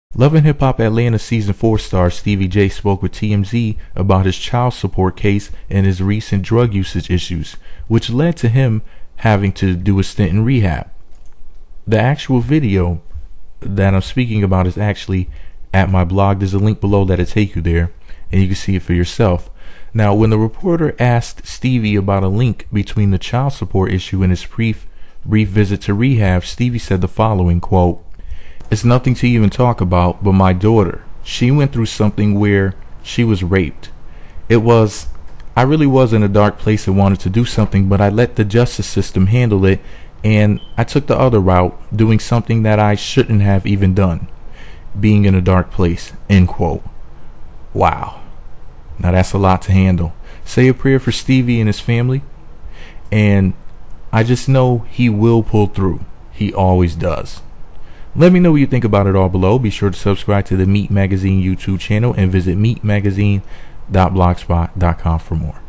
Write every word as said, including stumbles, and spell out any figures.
Love and Hip Hop Atlanta Season four star Stevie J spoke with T M Z about his child support case and his recent drug usage issues, which led to him having to do a stint in rehab. The actual video that I'm speaking about is actually at my blog. There's a link below that'll take you there, and you can see it for yourself. Now, when the reporter asked Stevie about a link between the child support issue and his brief, brief visit to rehab, Stevie said the following, quote, "It's nothing to even talk about, but my daughter, she went through something where she was raped. It was, I really was in a dark place and wanted to do something, but I let the justice system handle it, and I took the other route, doing something that I shouldn't have even done, being in a dark place," end quote. Wow. Now that's a lot to handle. Say a prayer for Stevie and his family, and I just know he will pull through. He always does. Let me know what you think about it all below. Be sure to subscribe to the Meat Magazine YouTube channel and visit meat magazine dot blogspot dot com for more.